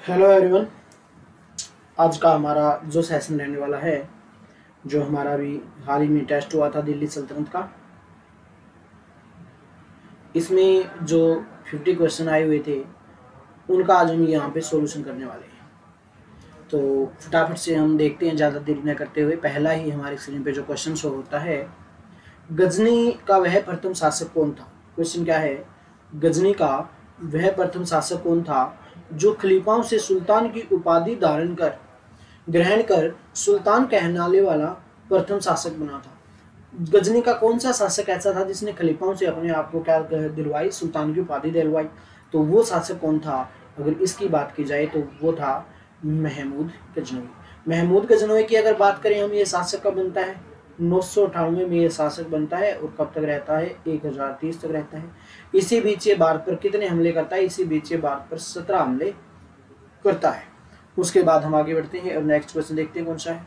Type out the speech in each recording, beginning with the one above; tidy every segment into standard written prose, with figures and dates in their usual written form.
Hello everyone. आज का हमारा जो सेशन रहने वाला है, जो हमारा अभी हाल ही में टेस्ट हुआ था दिल्ली सल्तनत का, इसमें जो 50 क्वेश्चन आए हुए थे उनका आज हम यहाँ पे सॉल्यूशन करने वाले हैं। तो फटाफट से हम देखते हैं, ज़्यादा देरी न करते हुए। पहला ही हमारे स्क्रीन पे जो क्वेश्चन शो होता है, गजनी का वह प्रथम शासक कौन था। क्वेश्चन क्या है, गजनी का वह प्रथम शासक कौन था जो खलीफाओं से सुल्तान की उपाधि ग्रहण कर सुल्तान कहलाने वाला प्रथम शासक बना था। गजनी का कौन सा शासक ऐसा था जिसने खलीफाओं से अपने आप को क्या दिलवाई, सुल्तान की उपाधि दिलवाई। तो वो शासक कौन था, अगर इसकी बात की जाए तो वो था महमूद गजनवी। महमूद गजनवी की अगर बात करें हम, ये शासक कब बनता है, 998 में ये शासक बनता है और कब तक रहता है, 1030 तक रहता है। इसी बीच ये भारत पर कितने हमले करता है, इसी बीच ये भारत पर 17 हमले करता है। उसके बाद हम आगे बढ़ते हैं और नेक्स्ट क्वेश्चन देखते हैं कौन सा है।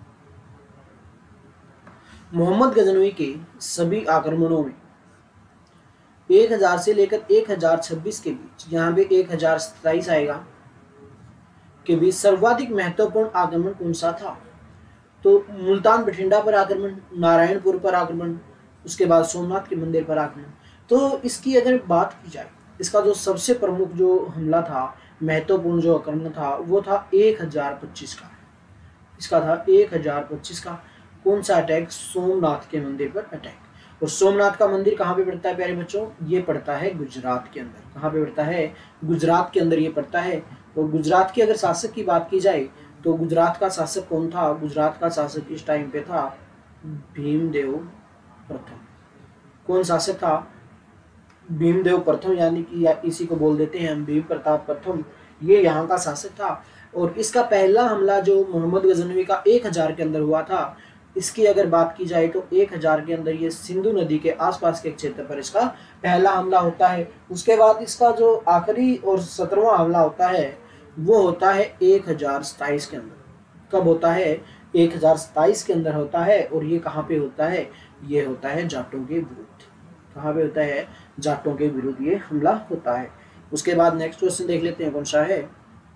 मोहम्मद गजनवी के सभी आक्रमणों में 1000 से लेकर 1026 के बीच, यहाँ पे 1027 आएगा, के बीच सर्वाधिक महत्वपूर्ण आक्रमण कौन सा था। तो मुल्तान बठिंडा पर आक्रमण, नारायणपुर पर आक्रमण, उसके बाद सोमनाथ के मंदिर पर आक्रमण। तो इसकी अगर बात की जाए, इसका जो सबसे प्रमुख जो हमला था, महत्वपूर्ण जो आक्रमण था, वो था 1025 का। इसका था 1025 का। कौन सा अटैक, सोमनाथ के मंदिर पर अटैक। और सोमनाथ का मंदिर कहाँ पे पड़ता है प्यारे बच्चों, ये पड़ता है गुजरात के अंदर। कहाँ पे पड़ता है, गुजरात के अंदर ये पड़ता है। और गुजरात की अगर शासक की बात की जाए तो गुजरात का शासक कौन था, गुजरात का शासक इस टाइम पे था भीमदेव प्रथम। कौन शासक था, भीमदेव प्रथम, यानी कि इसी को बोल देते हैं हम भीम प्रताप प्रथम। ये यहाँ का शासक था। और इसका पहला हमला जो मोहम्मद गजनवी का 1000 के अंदर हुआ था, इसकी अगर बात की जाए तो 1000 के अंदर ये सिंधु नदी के आसपास के क्षेत्र पर इसका पहला हमला होता है। उसके बाद इसका जो आखिरी और 17वां हमला होता है वो होता है 1027 के अंदर। कब होता है, 1027 के अंदर होता है। और ये कहाँ पे होता है, ये होता है जाटों के विरुद्ध। कहाँ पे होता है, जाटों के विरुद्ध ये हमला होता है। उसके बाद नेक्स्ट क्वेश्चन देख लेते हैं कौन सा है।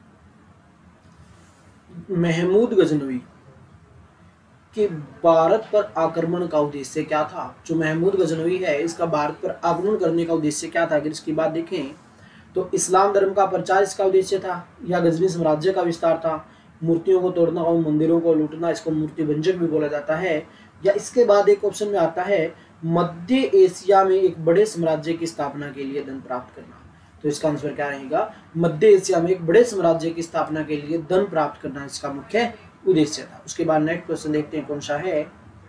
महमूद गजनवी कि भारत पर आक्रमण का उद्देश्य क्या था। जो महमूद गजनवी है, इसका भारत पर आक्रमण करने का उद्देश्य क्या था। अगर इसकी बात देखें तो इस्लाम धर्म का प्रचार इसका उद्देश्य था, या गजनी साम्राज्य का विस्तार था, मूर्तियों को तोड़ना और मंदिरों को लूटना, इसको मूर्ति भंजक भी बोला जाता है। या इसके बाद एक ऑप्शन में आता है मध्य एशिया में एक बड़े साम्राज्य की स्थापना के लिए धन प्राप्त करना। तो इसका आंसर क्या रहेगा, मध्य एशिया में एक बड़े साम्राज्य की स्थापना के लिए धन प्राप्त करना इसका मुख्य उद्देश्य था। उसके बाद नेक्स्ट क्वेश्चन देखते हैं कौन सा है।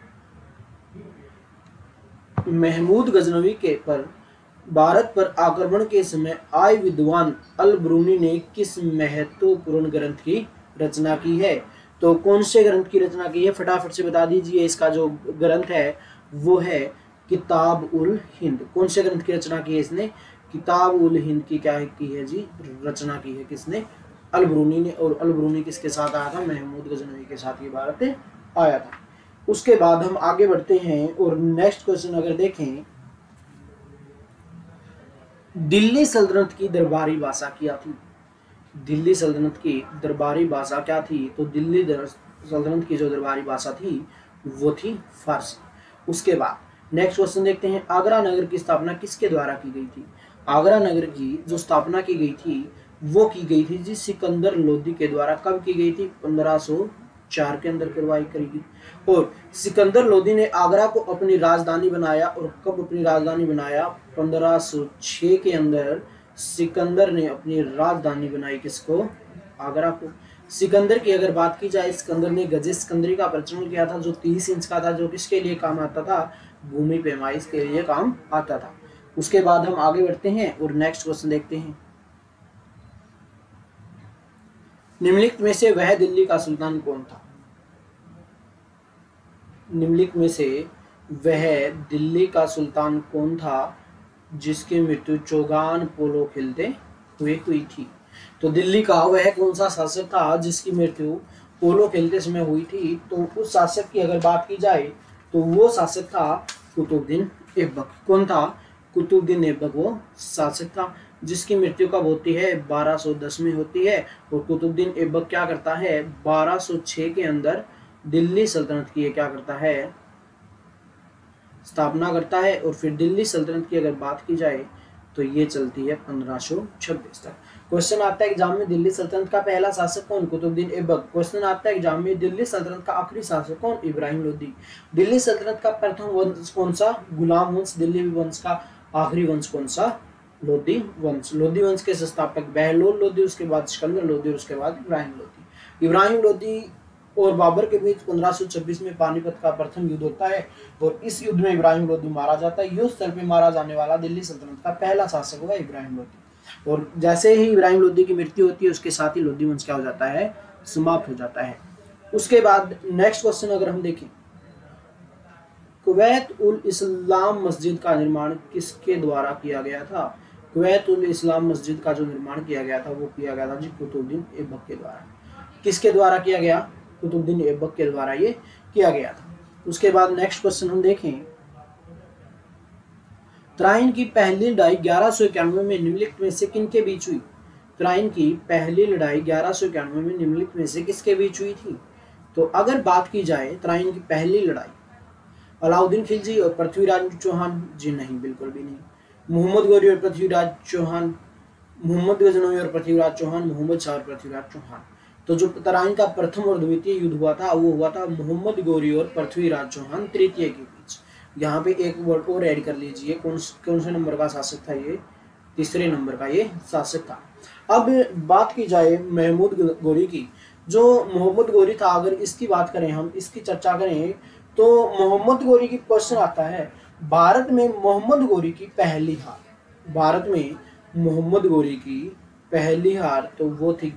महमूद गजनवी के पर भारत पर आक्रमण के समय आए विद्वान अल ब्रूनी ने किस महत्वपूर्ण ग्रंथ की रचना की है। तो कौन से ग्रंथ की रचना की है, फटाफट से बता दीजिए। इसका जो ग्रंथ है वो है किताब उल हिंद। कौन से ग्रंथ की रचना की है इसने, किताब उल हिंद की क्या की है जी, रचना की है किसने, अल ब्रूनी ने। और अल ब्रूनी किसके साथ आया था, महमूद गजनवी के साथ ये भारत आया था। उसके बाद हम आगे बढ़ते हैं और नेक्स्ट क्वेश्चन अगर देखें, दिल्ली सल्तनत की दरबारी भाषा क्या थी। दिल्ली सल्तनत की दरबारी भाषा क्या थी, तो दिल्ली सल्तनत की जो दरबारी भाषा थी वो थी फारसी। उसके बाद नेक्स्ट क्वेश्चन देखते हैं, आगरा नगर की स्थापना किसके द्वारा की गई थी। आगरा नगर की जो स्थापना की गई थी वो की गई थी जी सिकंदर लोदी के द्वारा। कब की गई थी, 1504 के अंदर करवाई करेगी। और सिकंदर लोदी ने आगरा को अपनी राजधानी बनाया। और कब अपनी राजधानी बनाया, 1506 के अंदर सिकंदर ने अपनी राजधानी बनाई, किसको, आगरा को। सिकंदर की अगर बात की जाए, सिकंदर ने गजे सिकंदरी का प्रचलन किया था जो 30 इंच का था, जो किसके लिए काम आता था, भूमि पैमाइश के लिए काम आता था। उसके बाद हम आगे बढ़ते हैं और नेक्स्ट क्वेश्चन देखते हैं। निम्नलिखित में से वह दिल्ली का सुल्तान कौन था। निम्नलिखित में से वह दिल्ली का सुल्तान कौन था जिसकी मृत्यु चौगान पोलो खेलते हुए हुई थी। तो दिल्ली का वह कौन सा शासक था जिसकी मृत्यु पोलो खेलते समय हुई थी। तो उस शासक की अगर बात की जाए तो वो शासक था कुतुबुद्दीन ऐबक। कौन था, कुतुबुद्दीन ऐबक वो शासक था। जिसकी मृत्यु कब होती है 1210 में होती है। और कुतुबुद्दीन ऐबक क्या करता है 1206 के अंदर दिल्ली सल्तनत की क्या करता है स्थापना करता है। और फिर दिल्ली सल्तनत की अगर बात की जाए तो ये चलती है 1526 तक। क्वेश्चन आता है एग्जाम में दिल्ली सल्तनत का पहला शासक कौन कुतुबुद्दीन ऐबक। क्वेश्चन आता है एग्जाम में दिल्ली सल्तनत का आखिरी शासक कौन इब्राहिम लोदी। दिल्ली सल्तनत का प्रथम वंश कौन सा गुलाम वंश। दिल्ली वंश का आखिरी वंश कौन सा लोदी वंश। लोदी वंश के संस्थापक बहलोल लोदी, उसके बाद सिकंदर लोदी और उसके बाद इब्राहिम लोदी। इब्राहिम लोदी और बाबर के बीच 1526 में पानीपत का प्रथम युद्ध होता है और इस युद्ध में इब्राहिम लोदी मारा जाता है। युद्ध स्थल पे मारा जाने वाला दिल्ली सल्तनत का पहला शासक हुआ इब्राहिम लोदी। और जैसे ही इब्राहिम लोदी की मृत्यु होती है उसके साथ ही लोदी वंश क्या हो जाता है समाप्त हो जाता है। उसके बाद नेक्स्ट क्वेश्चन अगर हम देखें, कुवैत उल इस्लाम मस्जिद का निर्माण किसके द्वारा किया गया था। कुवैत उल इस्लाम मस्जिद का जो निर्माण किया गया था वो किया गया था जी कुतुबुद्दीन ऐबक के द्वारा। किसके द्वारा किया गया कुतुबुद्दीन ऐबक के द्वारा ये किया गया था। उसके बाद नेक्स्ट क्वेश्चन हम देखें, त्राइन की पहली लड़ाई 1191 में निम्नलिखित में से किनके बीच हुई। त्राइन की पहली लड़ाई 1191 में निम्नलिखित में से किसके बीच हुई थी। तो अगर बात की जाए त्राइन की पहली लड़ाई अलाउद्दीन खिलजी और पृथ्वीराज चौहान, जी नहीं बिल्कुल भी नहीं। मोहम्मद गौरी और पृथ्वीराज चौहान, मोहम्मद गजनवी और पृथ्वीराज चौहान, मोहम्मद शाह और पृथ्वीराज चौहान। तो जो तराइन का प्रथम और द्वितीय युद्ध हुआ था वो हुआ था मोहम्मद गौरी और पृथ्वीराज चौहान तृतीय के बीच। यहाँ पे एक वर्ड और ऐड कर लीजिए, कौन से नंबर का शासक था ये, तीसरे नंबर का ये शासक था। अब बात की जाए महमूद गौरी की, जो मोहम्मद गौरी था अगर इसकी बात करें हम इसकी चर्चा करें तो मोहम्मद गौरी की क्वेश्चन आता है भारत में मोहम्मद गौरी की पहली हार। भारत में मोहम्मद गौरी की पहली हार तो वो थी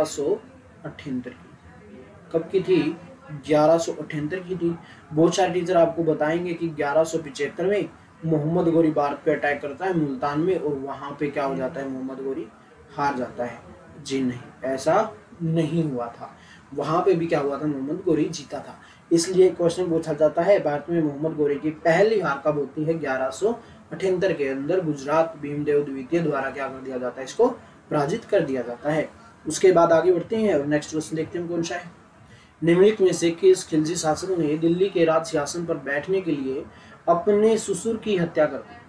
1178 की। कब की थी 1178 की थी। बहुत सारे टीचर आपको बताएंगे कि 1175 में मोहम्मद गौरी भारत पे अटैक करता है मुल्तान में और वहां पे क्या हो जाता है मोहम्मद गौरी हार जाता है। जी नहीं, ऐसा नहीं हुआ था। वहां पे भी क्या हुआ था मोहम्मद गौरी जीता था। इसलिए क्वेश्चन पूछा जाता है भारत में मोहम्मद गौरी की पहली हार कब होती है 1178 के अंदर गुजरात भीमदेव द्वितीय द्वारा क्या कर दिया जाता है इसको पराजित कर दिया जाता है। उसके बाद आगे बढ़ते हैं और नेक्स्ट क्वेश्चन देखते हैं कौन सा है। निम्नलिखित में से किस खिलजी शासक ने दिल्ली के राज सिंहासन पर बैठने के लिए अपने ससुर की हत्या कर दी।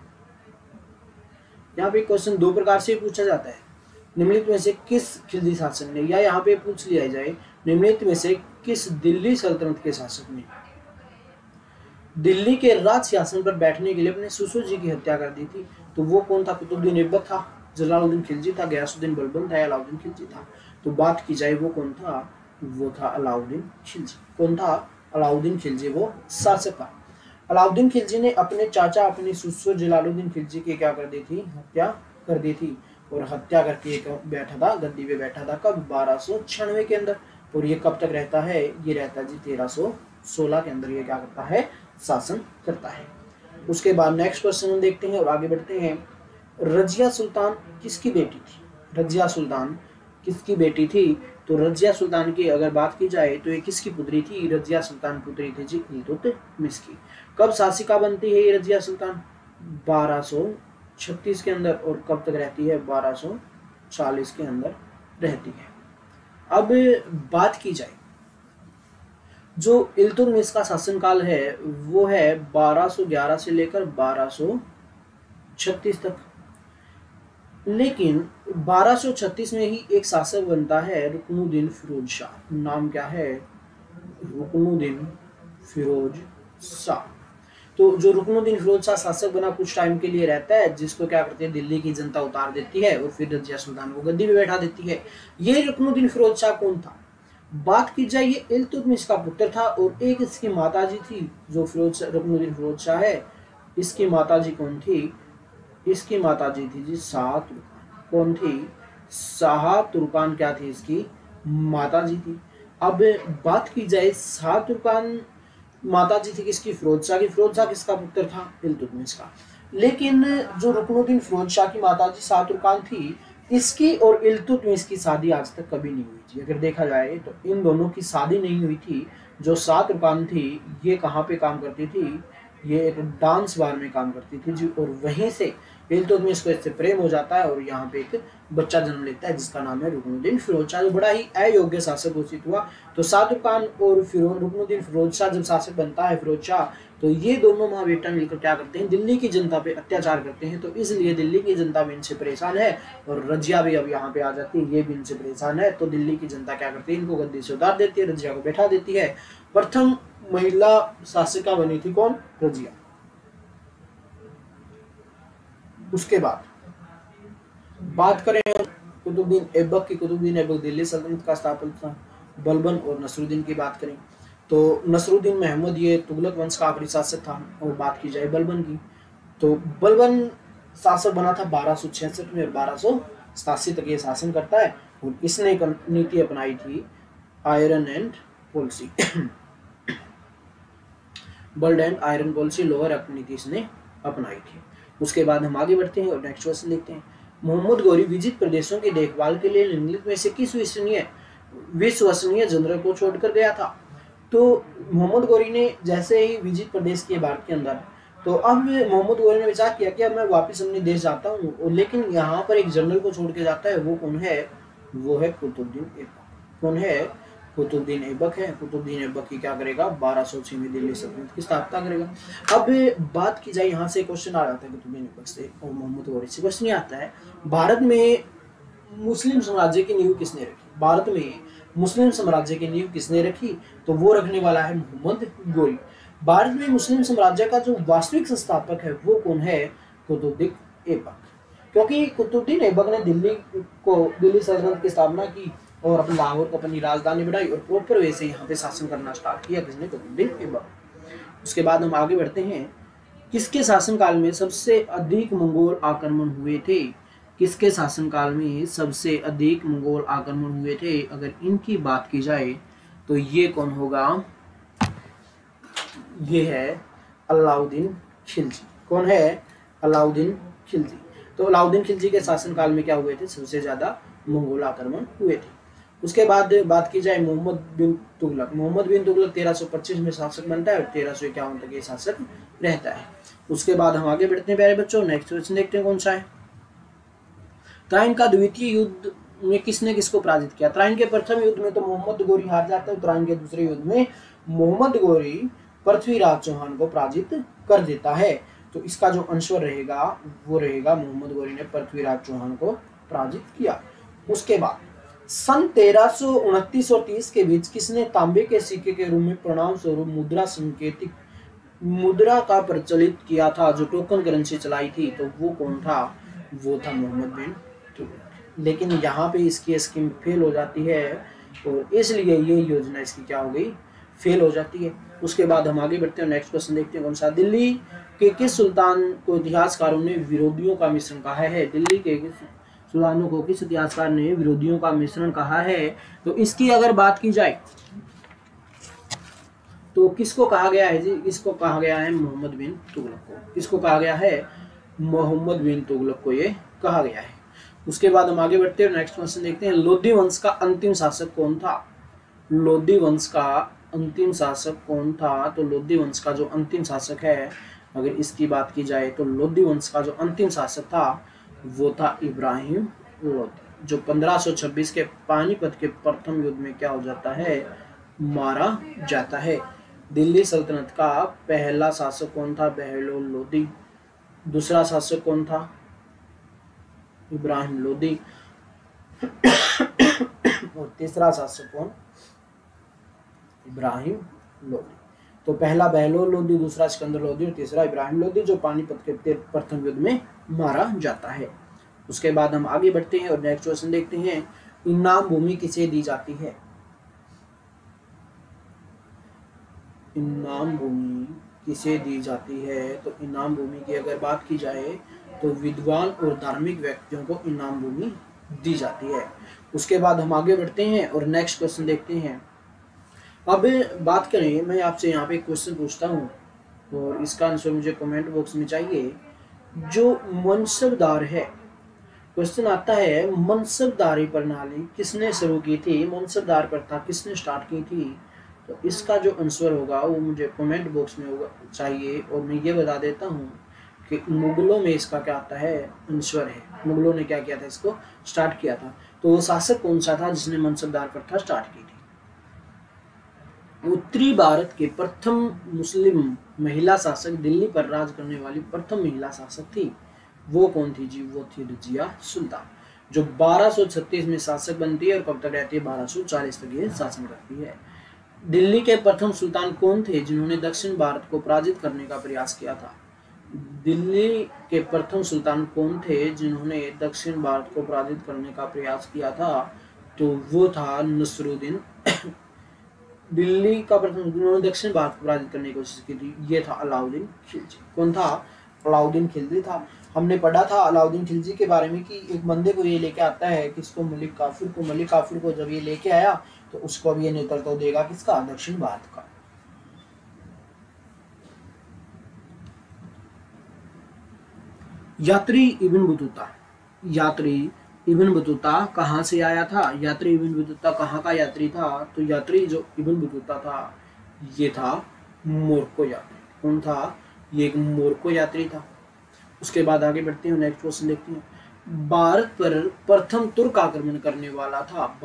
यहाँ पे क्वेश्चन दो प्रकार से पूछा जाता है। निम्नलिखित में से किस खिलजी शासक ने, या यहाँ पे पूछ लिया जाए निम्नलिखित में से किस दिल्ली सल्तनत के शासक ने दिल्ली के राज सिंहासन पर बैठने के लिए अपने ससुर जी की हत्या कर दी थी। तो वो कौन था, कुतुबुद्दीन ऐबक था, जलालुद्दीन खिलजी था, गयासुद्दीन बलबन था, अलाउद्दीन खिलजी था। तो बात की जाए वो कौन था, वो था अलाउद्दीन खिलजी। कौन था, अलाउद्दीन खिलजी वो शासक था। अलाउद्दीन खिलजी ने अपने चाचा अपने ससुर जलालुद्दीन खिलजी की क्या कर दी थी, हत्या कर दी थी। और हत्या करके बैठा था, गद्दी पे बैठा था कब 1296 के अंदर। और ये कब तक रहता है, ये रहता है जी 1316 के अंदर ये क्या करता है शासन करता है। उसके बाद नेक्स्ट क्वेश्चन हम देखते हैं और आगे बढ़ते हैं। रजिया सुल्तान किसकी बेटी थी। रजिया सुल्तान किसकी बेटी थी। तो रजिया सुल्तान की अगर बात की जाए तो ये किसकी पुत्री थी, रजिया सुल्तान पुत्री थी जी इल्तुतमिश की। कब शासिका बनती है ये रजिया सुल्तान 1236 के अंदर और कब तक रहती है 1240 के अंदर रहती है। अब बात की जाए जो इल्तुतमिश का शासनकाल है वो है 1211 से लेकर 1236 तक। लेकिन 1236 में ही एक शासक बनता है रुकनुद्दीन फिरोज शाह। नाम क्या है, रुकनुद्दीन फिरोज शाह। तो जो रुकनुद्दीन फिरोज शाह शासक बना कुछ टाइम के लिए रहता है, जिसको क्या करते हैं दिल्ली की जनता उतार देती है और फिर रजिया सुल्तान को गद्दी पे बैठा देती है। ये रुकनुद्दीन फिरोज शाह कौन था, बात की जाए ये इल्तुतमिश का पुत्र था और एक इसकी माताजी थी जो रुकनुद्दीन फिरोज शाह है। इसकी माताजी कौन थी, इसकी माताजी थी जी शाह तुर्कान। कौन थी, शाह तुर्कान क्या थी, इसकी माताजी थी। अब बात की जाए शाह तुर्कान माताजी थी किसकी, फिरोज शाह की। फिरोज शाह किसका पुत्र था, इल्तुतमिश का। लेकिन जो रुकनुद्दीन फिरोज शाह की माताजी शाह तुर्कान थी, इसकी और इल्तुतमिश की शादी आज तक कभी नहीं हुई थी। अगर देखा जाए तो इन दोनों की शादी नहीं हुई थी। जो शाह तुर्कान थी ये कहाँ पे काम करती थी, ये एक डांस बार में काम करती थी जी, और वहीं से इल्तुतमिश को इससे प्रेम हो जाता है और यहाँ पे एक बच्चा जन्म लेता है जिसका नाम है रुकनुद्दीन फिरोज शाह, जो बड़ा ही अयोग्य शासक घोषित हुआ। तो शाहरुख खान और रुकनुद्दीन फिरोज शाह जब शासक बनता है फिरोज शाह, तो ये दोनों माँ बेटा मिलकर क्या करते हैं, दिल्ली की जनता पे अत्याचार करते हैं। तो इसलिए दिल्ली की जनता भी इनसे परेशान है और रजिया भी अब यहाँ पे आ जाती है, ये भी इनसे परेशान है। तो दिल्ली की जनता क्या करती है, इनको गद्दी से उतार देती है, रजिया को बैठा देती है। प्रथम महिला शासिका बनी थी कौन, रजिया। उसके बाद बात करें कुतुबुद्दीन ऐबक की, कुतुबुद्दीन ऐबक दिल्ली सल्तनत का स्थापक था। बलबन और नसरुद्दीन की बात करें तो नसरुद्दीन महमूद ये तुगलक वंश का आखिरी शासक था। और बात की जाए बलबन की, तो बलबन शासक बना था 1266 में और 1287 तक ये शासन करता है। और इसने एक नीति अपनाई थी iron and policy, blood and iron policy, लोअर नीति इसने अपनाई थी। उसके बाद हम आगे बढ़ते हैं और नेक्स्ट क्वेश्चन देखते हैं। मोहम्मद गौरी विजित प्रदेशों की देखभाल के लिए निम्नलिखित में से किस विश्वसनीय जनरल को छोड़कर गया था। तो मोहम्मद गौरी ने जैसे ही विजित प्रदेश किए भारत के अंदर, तो अब मोहम्मद गौरी ने विचार किया कि अब मैं वापस अपने देश जाता हूँ, लेकिन यहाँ पर एक जनरल को छोड़ के जाता है। वो कौन है, वो है कुतुबुद्दीन ऐबक। कौन है, कुतुबुद्दीन ऐबक है। कुतुबुद्दीन ऐबक की क्या करेगा, 1206 में दिल्ली सल्तनत की स्थापना करेगा। अब बात की जाए, यहाँ से क्वेश्चन आ जाता है कुतुबुद्दीन ऐबक से और मोहम्मद गौरी से क्वेश्चन आता है, भारत में मुस्लिम साम्राज्य की नींव किसने रखी। भारत में मुस्लिम साम्राज्य की नींव किसने रखी, तो वो रखने वाला है मोहम्मद गौरी। भारत में मुस्लिम साम्राज्य का जो वास्तविक संस्थापक है वो कौन है, कुतुबुद्दीन ऐबक। क्योंकि कुतुबुद्दीन ऐबक ने दिल्ली सल्तनत की स्थापना की और अपने लाहौर को अपनी राजधानी बनाई और प्रॉपर वे से यहाँ पे शासन करना स्टार्ट किया, किसने, कुतुबुद्दीन ऐबक। उसके बाद हम आगे बढ़ते हैं, किसके शासनकाल में सबसे अधिक मंगोल आक्रमण हुए थे। किसके शासनकाल में सबसे अधिक मंगोल आक्रमण हुए थे, अगर इनकी बात की जाए तो ये कौन होगा, ये है अलाउद्दीन खिलजी। कौन है, अलाउद्दीन खिलजी। तो अलाउद्दीन खिलजी के शासनकाल में क्या हुए थे, सबसे ज्यादा मंगोल आक्रमण हुए थे। उसके बाद बात की जाए मोहम्मद बिन तुगलक। मोहम्मद बिन तुगलक 1325 में शासक बनता है और 1351 तक ये शासक रहता है। उसके बाद हम आगे बढ़ते हैं प्यारे बच्चों, नेक्स्ट क्वेश्चन देखते हैं कौन सा है। त्राइन का द्वितीय युद्ध में किसने किसको पराजित किया। त्राइन के प्रथम युद्ध में तो मोहम्मद गौरी हार जाता है। त्राइन के दूसरे युद्ध में मोहम्मद गौरी पृथ्वीराज चौहान को पराजित कर देता है। तो इसका जो आंसर रहेगा वो रहेगा मोहम्मद गौरी ने पृथ्वीराज चौहान को पराजित किया। उसके बाद सन 1329 और 30 के बीच किसने तांबे के सिक्के के रूप में प्रणाम स्वरूप मुद्रा का प्रचलित किया था, जो टोकन करेंसी चलाई थी, तो वो कौन था, वो था मोहम्मद बिन तुगलक। लेकिन यहाँ पे इसकी स्कीम फेल हो जाती है और इसलिए ये योजना इसकी क्या हो गई, फेल हो जाती है। उसके बाद हम आगे बढ़ते हैं, नेक्स्ट क्वेश्चन देखते हैं कौन सा। दिल्ली के किस सुल्तान को इतिहासकारों ने विरोधियों का मिश्रण कहा है। दिल्ली के सुल्तानों को किस इतिहासकार ने विरोधियों का मिश्रण कहा है। तो इसकी अगर बात की जाए तो किसको कहा गया है जी, इसको कहा गया है मोहम्मद बिन तुगलक को। किसको कहा गया है, मोहम्मद बिन तुगलक को ये कहा गया है। उसके बाद हम आगे बढ़ते हैं, नेक्स्ट क्वेश्चन देखते हैं। लोधी वंश का अंतिम शासक कौन था। लोधी वंश का अंतिम शासक कौन था। तो लोधी वंश का जो अंतिम शासक है, अगर इसकी बात की जाए तो लोधी वंश का जो अंतिम शासक था वो था इब्राहिम लोधी, जो 1526 के पानीपत के प्रथम युद्ध में क्या हो जाता है, मारा जाता है। दिल्ली सल्तनत का पहला शासक कौन था, बहलोल लोधी। दूसरा शासक कौन था, इब्राहिम लोधी। और तीसरा शासक कौन, इब्राहिम लोधी। तो पहला बहलोल लोधी, दूसरा सिकंदर लोधी और तीसरा इब्राहिम लोधी, जो पानीपत के प्रथम युद्ध में मारा जाता है। उसके बाद हम आगे बढ़ते हैं और नेक्स्ट क्वेश्चन देखते हैं। इनाम भूमि किसे दी जाती है। इनाम भूमि किसे दी जाती है। तो इनाम भूमि की अगर बात की जाए तो विद्वान और धार्मिक व्यक्तियों को इनाम भूमि दी जाती है। उसके बाद हम आगे बढ़ते हैं और नेक्स्ट क्वेश्चन देखते हैं। अब बात करें, मैं आपसे यहाँ पे क्वेश्चन पूछता हूँ और इसका आंसर मुझे कमेंट बॉक्स में चाहिए। जो मनसबदार है, क्वेश्चन आता है मनसबदारी प्रणाली किसने शुरू की थी, मनसबदार प्रथा किसने स्टार्ट की थी। तो इसका जो आंसर होगा वो मुझे कमेंट बॉक्स में होगा चाहिए। और मैं ये बता देता हूँ कि मुगलों में इसका क्या आता है, आंसर है। मुगलों ने क्या किया था, इसको स्टार्ट किया था। तो वो शासक कौन सा था जिसने मनसबदार प्रथा स्टार्ट की थी? उत्तरी भारत के प्रथम मुस्लिम महिला शासक, दिल्ली पर राज करने वाली प्रथम महिला शासक थी, वो कौन थी जी? वो थी रजिया सुल्तान, जो 1236 में शासक बनती है और कब तक रहती है? 1240 तक ये शासन करती है। दिल्ली के प्रथम सुल्तान कौन थे जिन्होंने दक्षिण भारत को पराजित करने का प्रयास किया था? दिल्ली के प्रथम सुल्तान कौन थे जिन्होंने दक्षिण भारत को पराजित करने का प्रयास किया था? तो वो था नसरुद्दीन। दिल्ली का प्रथम जिन्होंने दक्षिण भारत को पराजित करने की कोशिश की थी, ये था अलाउद्दीन खिलजी। कौन था? अलाउद्दीन खिलजी था। हमने पढ़ा था अलाउद्दीन खिलजी के बारे में कि एक बंदे को ये लेके आता है, किसको? मलिक काफूर को जब ये लेके आया तो उसको अब ये नेतृत्व देगा किसका? दक्षिण भारत का। यात्री इब्न बतूता कहाँ से आया था? यात्री इब्न बतूता कहाँ का यात्री था? तो यात्री जो इब्न बतूता था ये था मोरक्को यात्री। कौन था? ये एक मोरक्को यात्री था। उसके बाद आगे बढ़ते हैं, नेक्स्ट क्वेश्चन देखते हैं। भारत पर प्रथम तुर्क आक्रमण करने वाला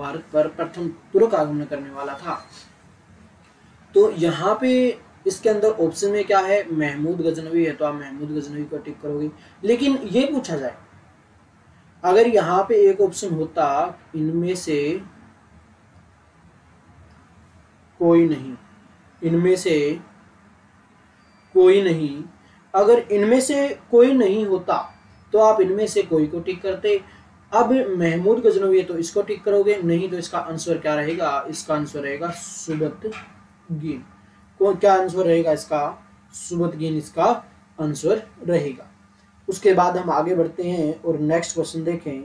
था। तो यहाँ पे इसके अंदर ऑप्शन में क्या है? महमूद गजनवी है, तो आप महमूद गजनवी को टिक करोगे। लेकिन ये पूछा जाए, अगर यहाँ पे एक ऑप्शन होता इनमें से कोई नहीं, अगर इनमें से कोई नहीं होता तो आप इनमें से कोई को टिक करते। अब महमूद गजनवी है तो इसको टिक करोगे, नहीं तो इसका आंसर क्या रहेगा? इसका आंसर रहेगा सुबतगीन। क्या आंसर रहेगा इसका? सुबतगीन इसका आंसर रहेगा। उसके बाद हम आगे बढ़ते हैं और नेक्स्ट क्वेश्चन देखें।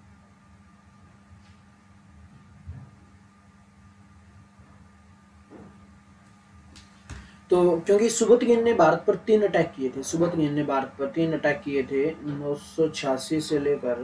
तो क्योंकि सुबतगीन ने भारत पर 3 अटैक किए थे, 986 से लेकर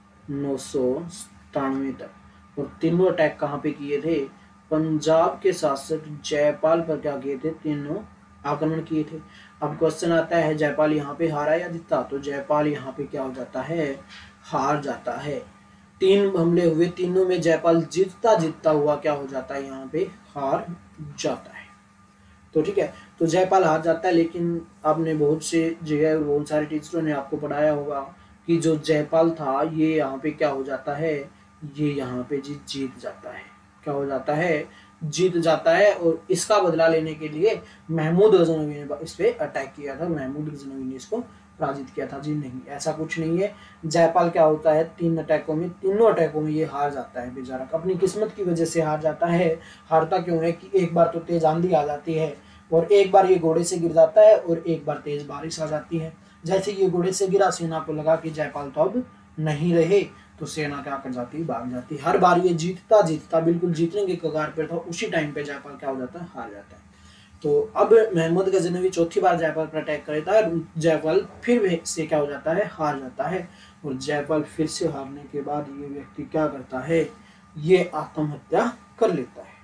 997 तक। और तीनों अटैक कहाँ पे किए थे? पंजाब के शासक जयपाल पर क्या किए थे? तीनों आक्रमण किए थे। अब क्वेश्चन आता है, जयपाल यहाँ पे हारा या जीता? तो जयपाल यहाँ पे क्या हो जाता है? हार जाता है। 3 हमले हुए, तीनों में जयपाल जीतता हुआ क्या हो जाता है? यहाँ पे हार जाता है। तो ठीक है, तो जयपाल हार जाता है। लेकिन आपने बहुत से जगह, बहुत सारे टीचरों ने आपको पढ़ाया होगा कि जो जयपाल था ये यहाँ पे क्या हो जाता है? ये यहाँ पे जीत जाता है। क्या हो जाता है? जीत जाता है। और इसका बदला लेने के लिए महमूद गजनवी ने इस पे अटैक किया था, महमूद गजनवी ने इसको पराजित किया था। जी नहीं, ऐसा कुछ नहीं है। जयपाल क्या होता है? तीनों अटैकों में ये हार जाता है बेचारा। अपनी किस्मत की वजह से हार जाता है। हारता क्यों है कि एक बार तो तेज आंधी आ जाती है, और एक बार ये घोड़े से गिर जाता है, और एक बार तेज बारिश आ जाती है। जैसे ये घोड़े से गिरा, सेना को लगा कि जयपाल तो अब नहीं रहे, तो सेना क्या कर जाती है? भाग जाती है। हर बार ये जीतता बिल्कुल जीतने के कगार पर था, उसी टाइम पे जयपाल क्या हो जाता है? हार जाता है। तो अब महमूद गजनवी चौथी बार जयपाल पर अटैक करता है, जयपाल फिर से क्या हो जाता है? हार जाता है। और जयपाल फिर से हारने के बाद ये व्यक्ति क्या करता है? ये आत्महत्या कर लेता है।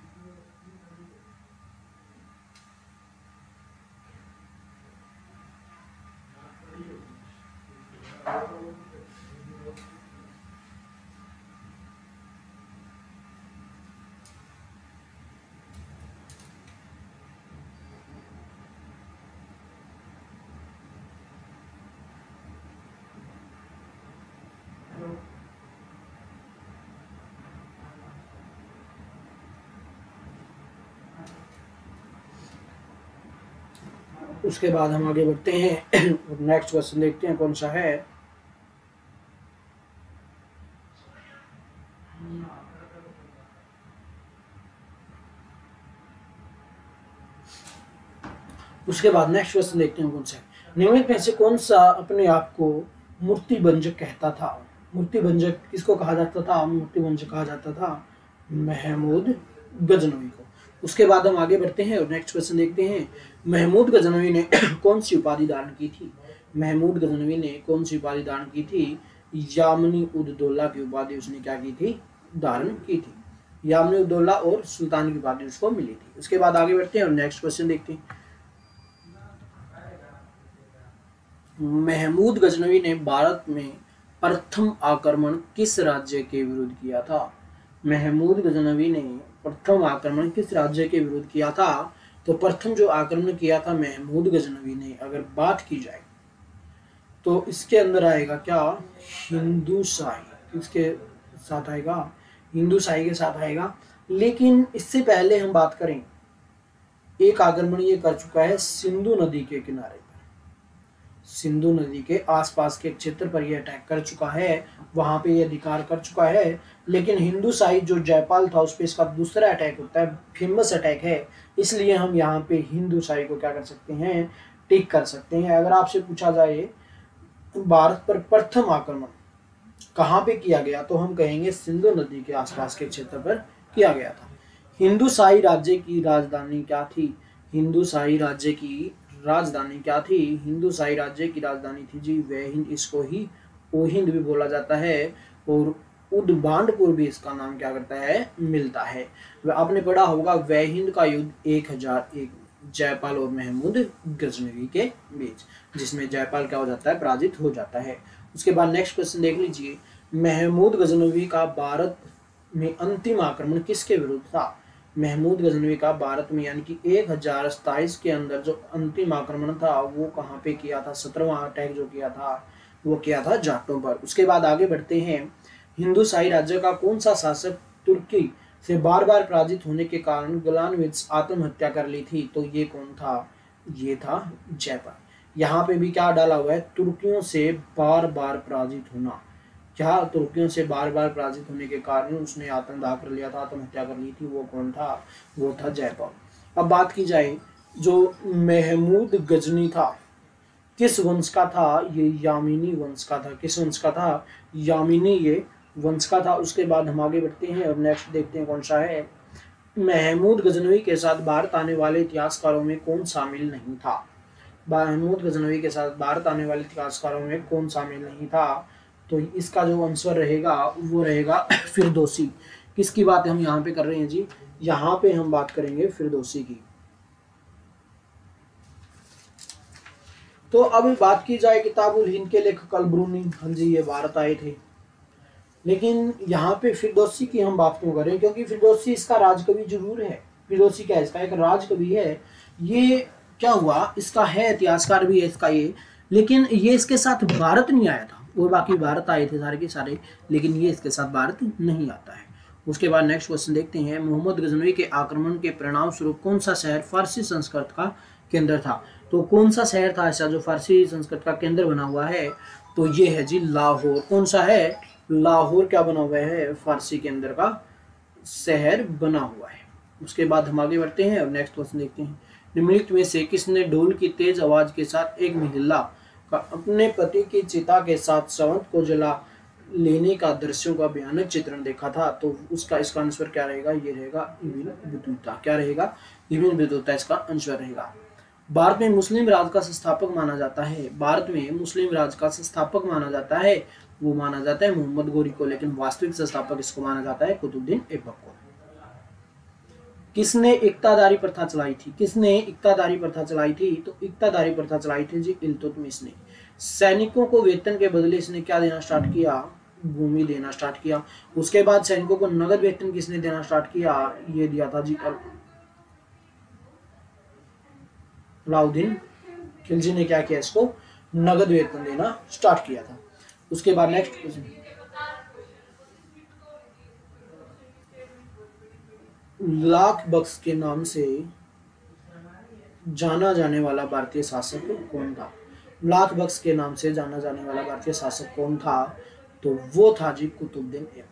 उसके बाद हम आगे बढ़ते हैं और नेक्स्ट क्वेश्चन देखते हैं कौन सा है। उसके बाद नेक्स्ट क्वेश्चन देखते हैं कौन सा है। निम्नलिखित में से कौन सा अपने आप को मूर्तिभंजक कहता था? मूर्तिभंजक किसको कहा जाता था? मूर्तिभंजक कहा जाता था महमूद गजनवी को। उसके बाद हम आगे बढ़ते हैं और नेक्स्ट क्वेश्चन देखते हैं। महमूद गजनवी ने कौन सी उपाधि धारण की थी? महमूद गजनवी ने कौन सी उपाधि धारण की थी? यामनी उद दौला की उपाधि उसने क्या की थी? धारण की थी। यामिनी उद्दौला और सुल्तान की उपाधि उसको मिली थी। उसके बाद आगे बढ़ते हैं और नेक्स्ट क्वेश्चन देखते हैं। महमूद गजनवी ने भारत में प्रथम आक्रमण किस राज्य के विरुद्ध किया था? महमूद गजनवी ने प्रथम आक्रमण किस राज्य के विरुद्ध किया था? तो प्रथम जो आक्रमण किया था महमूद गजनवी ने, अगर बात की जाए तो इसके अंदर आएगा क्या? हिंदू शाही। इसके साथ आएगा हिंदू शाही के साथ आएगा। लेकिन इससे पहले हम बात करें, एक आक्रमण ये कर चुका है सिंधु नदी के किनारे पर, सिंधु नदी के आसपास के क्षेत्र पर ये अटैक कर चुका है, वहां पे ये अधिकार कर चुका है। लेकिन हिंदू शाही जो जयपाल था उस पर इसका दूसरा अटैक होता है, फेमस अटैक है, इसलिए हम यहाँ पे हिंदू शाही को क्या कर सकते हैं? टिक कर सकते हैं। अगर आपसे पूछा जाए भारत पर प्रथम आक्रमण कहाँ पे किया गया, तो हम कहेंगे सिंधु नदी के आसपास के क्षेत्र पर किया गया था। हिंदू शाही राज्य की राजधानी क्या थी? हिंदू शाही राज्य की राजधानी क्या थी? हिंदू शाही राज्य की राजधानी थी जी वह-हिंद। इसको ही ओहिंद भी बोला जाता है और उदबांडपुर भी इसका नाम क्या करता है? मिलता है। आपने पढ़ा होगा वह-हिंद का युद्ध 1001 जयपाल और महमूद गजनवी के बीच, जिसमें जयपाल क्या हो जाता है? पराजित हो जाता है। उसके बाद नेक्स्ट क्वेश्चन देख लीजिए। महमूद गजनवी का भारत में अंतिम आक्रमण किसके विरुद्ध था? महमूद गजनवी का भारत में यानी कि 1027 के अंदर जो अंतिम आक्रमण था वो कहाँ पे किया था? 17वां अटैक जो किया था वो किया था जाटों पर। उसके बाद आगे बढ़ते हैं। हिंदू शाही राज्य का कौन सा शासक तुर्की से बार बार पराजित होने के कारण गलानवित्स आत्महत्या कर ली थी? तो ये कौन था? ये था जयपाल। यहाँ पे भी क्या डाला हुआ है? तुर्कियों से बार बार पराजित होना। क्या तुर्कियों से बार बार पराजित होने के कारण उसने आत्मदाह कर लिया था, आत्महत्या कर ली थी? वो कौन था? वो था जयपाल। अब बात की जाए जो महमूद गजनी था किस वंश का था? ये यामिनी वंश का था। किस वंश का था? यामिनी ये वंश का था। उसके बाद हम आगे बढ़ते हैं और नेक्स्ट देखते हैं कौन सा है। महमूद गजनवी के साथ भारत आने वाले इतिहासकारों में कौन शामिल नहीं था? महमूद गजनवी के साथ भारत आने वाले इतिहासकारों में कौन शामिल नहीं था? तो इसका जो आंसर रहेगा वो रहेगा फिरदौसी। किसकी बात हम यहाँ पे कर रहे हैं जी? यहाँ पे हम बात करेंगे फिरदौसी की। तो अब बात की जाए किताबुल हिंद के लेखक अल-बरूनी, हाँ जी ये भारत आए थे। लेकिन यहाँ पे फिरदौसी की हम बात क्यों करें? क्योंकि फिरदौसी इसका राजकवि जरूर है। फिरदौसी क्या है? इसका एक राजकवि है। ये क्या हुआ? इसका है इतिहासकार भी है इसका ये, लेकिन ये इसके साथ भारत नहीं आया था। और बाकी भारत आए थे सारे के सारे, लेकिन ये इसके साथ भारत नहीं आता है। उसके बाद नेक्स्ट क्वेश्चन देखते हैं। मोहम्मद गजनवी के आक्रमण के परिणाम स्वरूप कौन सा शहर फारसी संस्कृत का केंद्र था? तो कौन सा शहर था ऐसा जो फारसी संस्कृत का केंद्र बना हुआ है? तो ये है जी लाहौर। कौन सा है? लाहौर क्या बना हुआ है? फारसी के अंदर का शहर बना हुआ है। उसके बाद हम आगे बढ़ते हैं और नेक्स्ट क्वेश्चन देखते हैं। निम्नलिखित में से किसने ढोल की तेज आवाज के साथ एक महिला का अपने पति की चिता के साथ संवत को जला लेने का दृश्यों का भयानक चित्रण देखा था? तो उसका इसका आंसर क्या रहेगा? ये रहेगा इब्न बतूता। क्या रहेगा? इब्न बतूता इसका आंसर रहेगा। भारत में मुस्लिम राज का संस्थापक माना जाता है। भारत में मुस्लिम राज का संस्थापक माना जाता है, वो माना जाता है मोहम्मद गोरी को, लेकिन वास्तविक संस्थापक इसको माना जाता है कुतुबुद्दीन ऐबक को। किसने इक्तादारी प्रथा चलाई थी? किसने इक्तादारी प्रथा चलाई थी? तो इक्तादारी प्रथा चलाई थी जी इल्तुतमिश ने। सैनिकों को वेतन के बदले इसने क्या देना स्टार्ट किया? भूमि देना स्टार्ट किया। उसके बाद सैनिकों को नगद वेतन किसने देना स्टार्ट किया? ये दिया था जी अलाउद्दीन खिलजी ने क्या किया? इसको नगद वेतन देना स्टार्ट किया था। उसके बाद नेक्स्ट क्वेश्चन, लाख बख्श के नाम से जाना जाने वाला भारतीय शासक कौन था? लाख बख्श के नाम से जाना जाने वाला भारतीय शासक कौन था? तो वो था जी कुतुबुद्दीन ऐबक।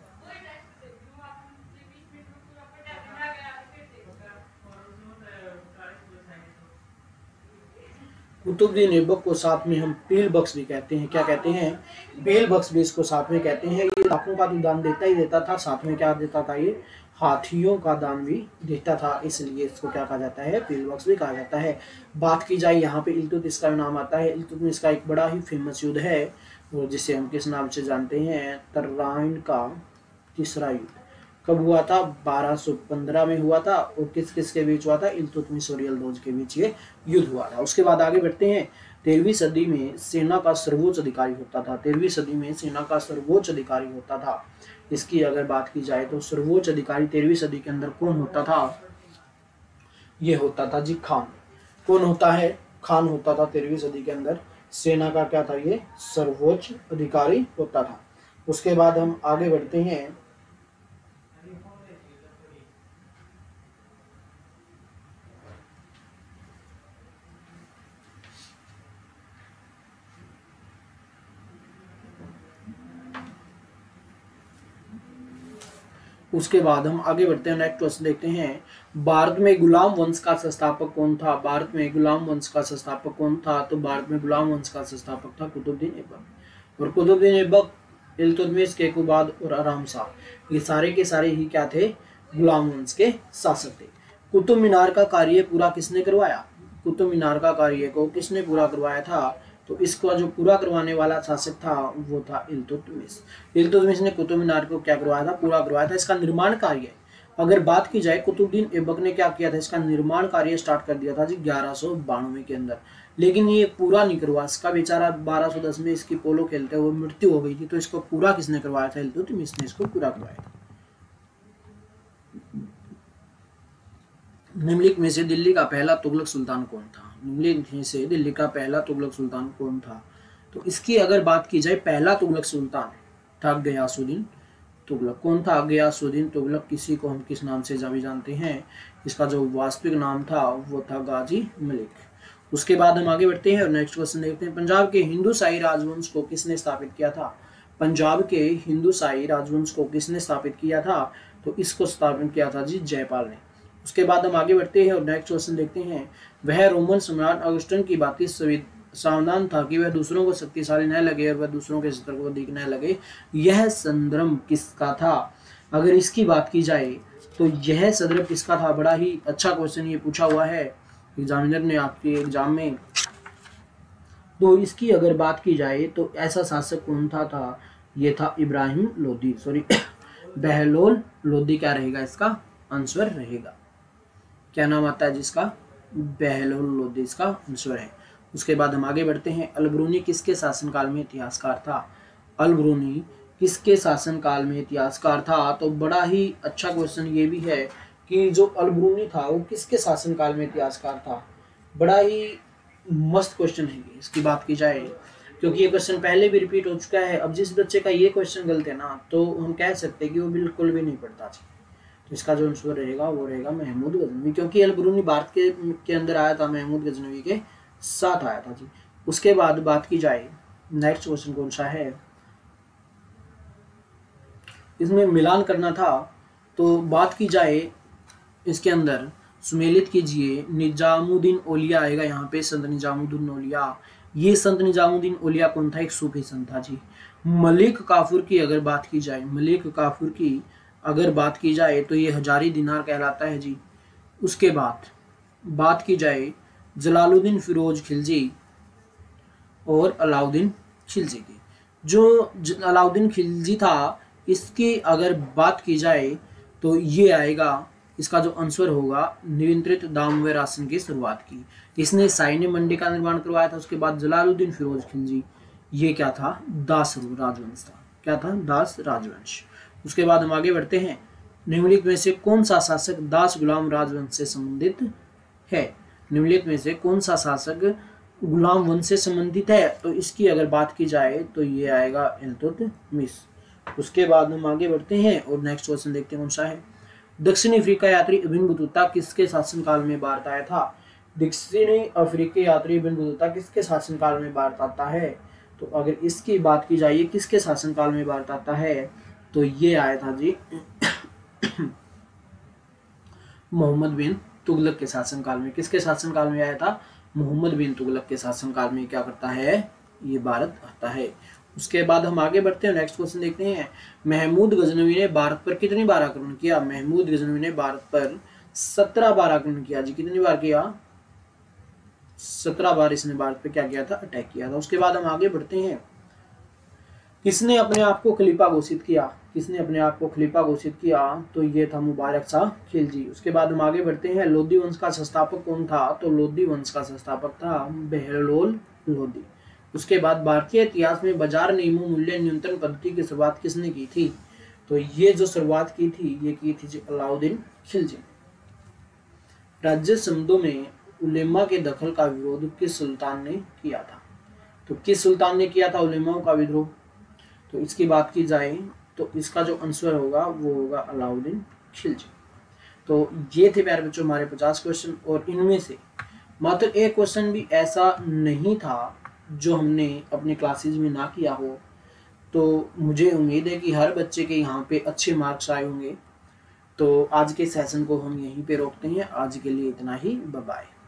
कुतुबुद्दीन ऐबक को साथ में हम पील बख्श भी कहते हैं। क्या कहते हैं? पील बख्श भी इसको साथ में कहते हैं। ये लाखों का तो दान देता ही देता था, साथ में क्या देता था? ये हाथियों का दान भी देता था, इसलिए इसको क्या कहा जाता है? पील बख्श भी कहा जाता है। बात की जाए यहाँ पे इल्तुतमिश का नाम आता है। इल्तुतमिश का एक बड़ा ही फेमस युद्ध है और जिसे हम किस नाम से जानते हैं? तर्राइन का तीसरा युद्ध। कब हुआ था? 1215 में हुआ था। और किस किस के बीच हुआ था? इल्तुतमिश और यल्दौज के बीच ये युद्ध हुआ था। उसके बाद आगे बढ़ते हैं। 13वीं सदी में सेना का सर्वोच्च अधिकारी होता था। 13वीं सदी में सेना का सर्वोच्च अधिकारी होता था। इसकी अगर बात की जाए तो सर्वोच्च अधिकारी 13वीं सदी के अंदर कौन होता था? ये होता था जी खान। कौन होता है? खान होता था 13वीं सदी के अंदर सेना का क्या था? ये सर्वोच्च अधिकारी होता था। उसके बाद हम आगे बढ़ते हैं। उसके बाद हम आगे बढ़ते हैं। नेक्स्ट क्वेश्चन देखते हैं। भारत में गुलाम वंश का संस्थापक कौन था? भारत में गुलाम वंश का संस्थापक कौन था? तो भारत में गुलाम वंश का संस्थापक था कुतुबुद्दीन ऐबक। और कुतुबुद्दीन ऐबक, इल्तुतमिश, केकुबाद और आराम शाह, ये सारे के सारे ही क्या थे? गुलाम वंश के शासक थे। कुतुब मीनार का कार्य पूरा किसने करवाया? कुतुब मीनार का कार्य को किसने पूरा करवाया था? तो इसका जो पूरा करवाने वाला शासक था वो था इल्तुतमिश। इल्तुतमिश ने कुतुब मीनार को क्या करवाया था? पूरा करवाया था। इसका निर्माण कार्य अगर बात की जाए, कुतुबुद्दीन ऐबक ने क्या किया था? इसका निर्माण कार्य स्टार्ट कर दिया था जी 1192 के अंदर, लेकिन ये पूरा नहीं करवा। इसका बेचारा 1210 में इसकी पोलो खेलते हुए मृत्यु हो गई थी। तो इसको पूरा किसने करवाया था? इल्तुतमिश ने इसको पूरा करवाया था। निम्नलिखित में से दिल्ली का पहला तुगलक सुल्तान कौन था? निम्नलिखित में से दिल्ली का पहला तुगलक सुल्तान कौन था? तो इसकी अगर बात की जाए, पहला तुगलक सुल्तान था गयासुद्दीन तुगलक। कौन था? गयासुद्दीन तुगलक। किसी को हम किस नाम से भी जानते हैं? इसका जो वास्तविक नाम था वो था गाजी मलिक। उसके बाद हम आगे बढ़ते हैं और नेक्स्ट क्वेश्चन देखते हैं। पंजाब के हिंदू शाही राजवंश को किसने स्थापित किया था? पंजाब के हिंदू शाही राजवंश को किसने स्थापित किया था? तो इसको स्थापित किया था जी जयपाल ने। उसके बाद हम आगे बढ़ते हैं और नेक्स्ट क्वेश्चन देखते हैं। वह रोमन सम्राट अगस्टन की बात सावधान था कि वह दूसरों को शक्तिशाली न लगे और वह दूसरों के सतर्क को दिखने लगे। यह संदर्भ किसका था? अगर इसकी बात की जाए तो यह संदर्भ किसका था? बड़ा ही अच्छा क्वेश्चन ये पूछा हुआ है एग्जामिनर ने आपके एग्जाम में। तो इसकी अगर बात की जाए तो ऐसा शासक कौन था? ये था इब्राहिम लोदी, सॉरी बहलोल लोदी। क्या रहेगा इसका आंसर? रहेगा क्या नाम आता है जिसका? बहलोल लोदी इसका आंसर है। उसके बाद हम आगे बढ़ते हैं। अलबरूनी किसके शासनकाल में इतिहासकार था? अलबरूनी किसके शासनकाल में इतिहासकार था? तो बड़ा ही अच्छा क्वेश्चन ये भी है कि जो अलबरूनी था वो किसके शासनकाल में इतिहासकार था। बड़ा ही मस्त क्वेश्चन है ये, इसकी बात की जाए, क्योंकि ये क्वेश्चन पहले भी रिपीट हो चुका है। अब जिस बच्चे का ये क्वेश्चन गलत है ना, तो हम कह सकते हैं कि वो बिल्कुल भी नहीं पढ़ता। तो इसका जो आंसर रहेगा वो रहेगा महमूद गजनवी, क्योंकि अलबरूनी भारत के अंदर आया था, महमूद गजनवी के साथ आया था जी। उसके बाद बात की जाए नेक्स्ट क्वेश्चन कौन सा है, इसमें मिलान करना था। तो बात की जाए इसके अंदर सुमेलित कीजिए। निजामुद्दीन औलिया आएगा यहाँ पे, संत निजामुद्दीन औलिया। ये संत निजामुद्दीन औलिया कौन था? एक सूफी संत था जी। मलिक काफूर की अगर बात की जाए, मलिक काफूर की अगर बात की जाए तो ये हजारी दिनार कहलाता है जी। उसके बाद बात की जाए जलालुद्दीन फिरोज खिलजी और अलाउद्दीन खिलजी की। जो अलाउद्दीन खिलजी था, इसकी अगर बात की जाए तो ये आएगा, इसका जो आंसर होगा नियंत्रित दाम व राशन की शुरुआत की। इसने सैन्य मंडी का निर्माण करवाया था। उसके बाद जलालुद्दीन फिरोज खिलजी, ये क्या था? दास राजवंश था। क्या था? दास राजवंश। उसके बाद हम आगे बढ़ते हैं। निम्नलिखित में से कौन सा शासक दास गुलाम राजवंश से संबंधित है? निम्नलिखित में से कौन सा शासक गुलाम वंश से संबंधित है? तो इसकी अगर बात की जाए तो ये आएगा इल्तुतमिश। उसके बाद हम आगे बढ़ते हैं और नेक्स्ट क्वेश्चन देखते हैं कौन सा है। दक्षिणी अफ्रीका यात्री इब्न बतूता किसके शासनकाल में भारत आया था? दक्षिणी अफ्रीकी यात्री इब्न बतूता किसके शासनकाल में भारत आता है? तो अगर इसकी बात की जाए किसके शासनकाल में भारत आता है, तो ये आया था जी मोहम्मद बिन तुगलक के शासनकाल में। किसके शासनकाल में आया था? मोहम्मद बिन तुगलक के शासनकाल में क्या करता है? ये भारत आता है। उसके बाद हम आगे बढ़ते हैं, नेक्स्ट क्वेश्चन देखते हैं। महमूद गजनवी ने भारत पर कितनी बार आक्रमण किया? महमूद गजनवी ने भारत पर 17 बार आक्रमण किया जी। कितनी बार किया? 17 बार इसने भारत पर क्या किया था? अटैक किया था। उसके बाद हम आगे बढ़ते हैं। किसने अपने आप को खलीफा घोषित किया? किसने अपने आप को खलीफा घोषित किया? तो ये था मुबारक शाह खिलजी। उसके बाद हम आगे बढ़ते हैं। लोधी वंश का संस्थापक कौन था? तो लोधी वंश का संस्थापक था बहलोल लोधी। उसके बाद भारतीय इतिहास में बाजार नियमों मूल्य नियंत्रण पद्धति की शुरुआत किसने की थी? तो ये जो शुरुआत की थी ये की थी जी अलाउद्दीन खिलजी। राज्य संबंधों में उलेमा के दखल का विरोध किस सुल्तान ने किया था? तो किस सुल्तान ने किया था उलेमाओं का विद्रोह? तो इसकी बात की जाए तो इसका जो आंसर होगा वो होगा अलाउद्दीन खिलजी। तो ये थे प्यारे बच्चों हमारे 50 क्वेश्चन, और इनमें से मात्र एक क्वेश्चन भी ऐसा नहीं था जो हमने अपने क्लासेज में ना किया हो। तो मुझे उम्मीद है कि हर बच्चे के यहाँ पे अच्छे मार्क्स आए होंगे। तो आज के सेशन को हम यहीं पे रोकते हैं। आज के लिए इतना ही। Bye bye.